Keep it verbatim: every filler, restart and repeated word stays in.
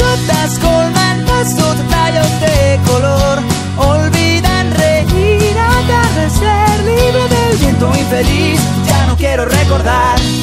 gaviotas colman los rayos de color, olvidan reír, atardecer libre del viento infeliz. Ya no quiero recordar